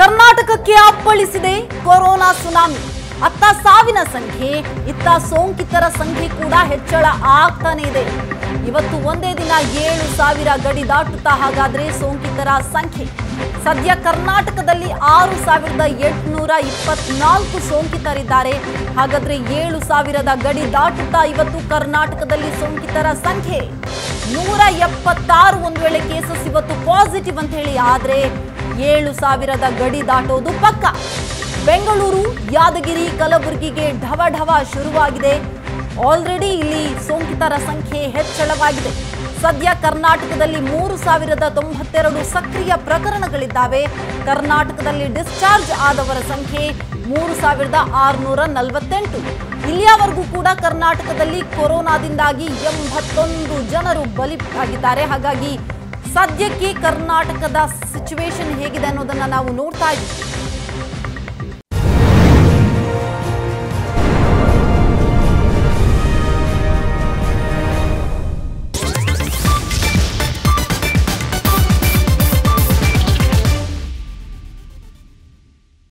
ಕರ್ನಾಟಕಕ್ಕೆ ಅಪ್ಪಳಿಸಿದೆ corona tsunami. ಅತ್ತ ಸಾವಿನ ಸಂಖ್ಯೆ, ಇತ್ತ ಸೋಂಕಿತರ ಸಂಖ್ಯೆ ಕೂಡ ಹೆಚ್ಚಳ ಆಗ್ತಾನೆ ಇದೆ. ಇವತ್ತು ಒಂದೇ ದಿನ 7,000 ಗಡಿ ದಾಟುತ್ತಾ ಹಾಗಾದ್ರೆ ಸೋಂಕಿತರ ಸಂಖ್ಯೆ. ಸದ್ಯ ಕರ್ನಾಟಕದಲ್ಲಿ 6,824 ಸೋಂಕಿತರಿದ್ದಾರೆ. ಹಾಗಾದ್ರೆ 7,000 ಗಡಿ ದಾಟುತ್ತಾ ಇವತ್ತು ಕರ್ನಾಟಕದಲ್ಲಿ ಸೋಂಕಿತರ ಸಂಖ್ಯೆ 176. ಒಂದು ವೇಳೆ ಕೇಸಸ್ ಇವತ್ತು ಪಾಸಿಟಿವ್ ಅಂತ ಹೇಳಿ ಆದ್ರೆ 7,000 ಗಡಿ ದಾಟೋದು ಪಕ್ಕ. ಬೆಂಗಳೂರು, ಯಾದಗಿರಿ, ಕಲಬುರಗಿಗೆ ಢವ ಶುರುವಾಗಿದೆ. ಆಲ್ರೆಡಿ ಇಲ್ಲಿ ಸೋಂಕಿತರ ಸಂಖ್ಯೆ ಹೆಚ್ಚಳವಾಗಿದೆ. ಸದ್ಯ ಕರ್ನಾಟಕದಲ್ಲಿ 3,092 ಸಕ್ರಿಯ ಪ್ರಕರಣಗಳಿದ್ದಾವೆ. ಕರ್ನಾಟಕದಲ್ಲಿ ಡಿಸ್ಚಾರ್ಜ್ ಆದವರ ಸಂಖ್ಯೆ 3,648. ಇಲ್ಲಿಯವರೆಗೂ ಕೂಡ ಕರ್ನಾಟಕದಲ್ಲಿ ಕೊರೋನಾದಿಂದಾಗಿ 81 ಜನರು ಬಲಿಯಾಗಿದ್ದಾರೆ. ಹಾಗಾಗಿ ಸದ್ಯಕ್ಕೆ ಕರ್ನಾಟಕದ ಸಿಚುವೇಶನ್ ಹೇಗಿದೆ ಅನ್ನೋದನ್ನ ನಾವು ನೋಡ್ತಾ ಇದ್ದೀವಿ.